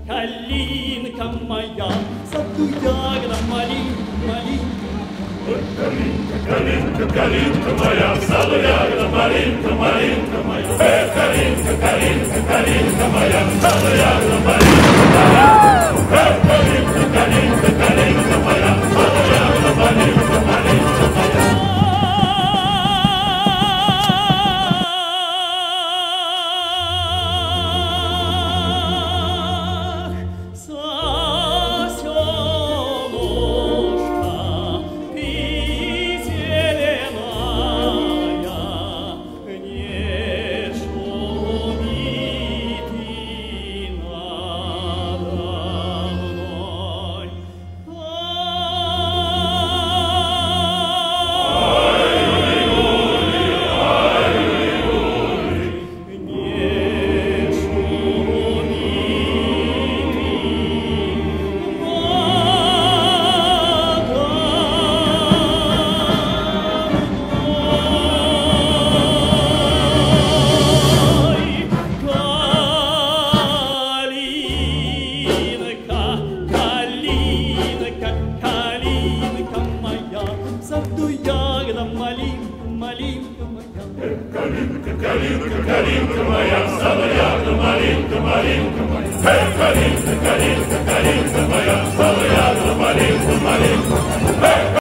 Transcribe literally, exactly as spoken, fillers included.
калинка моя, в саду ягода малинка, малинка. Калинка, калинка, калинка моя, в саду ягода малинка, малинка моя. Эх, калинка, калинка, калинка моя, в саду ягода малинка, малинка. Эх, калинка, калинка, калинка моя, в саду ягода малинка, малинка моя. Калинка, калинка, калинка моя, в саду ягода малинка, малинка моя. Эй, калинка, калинка, калинка моя, в саду ягода малинка, малинка.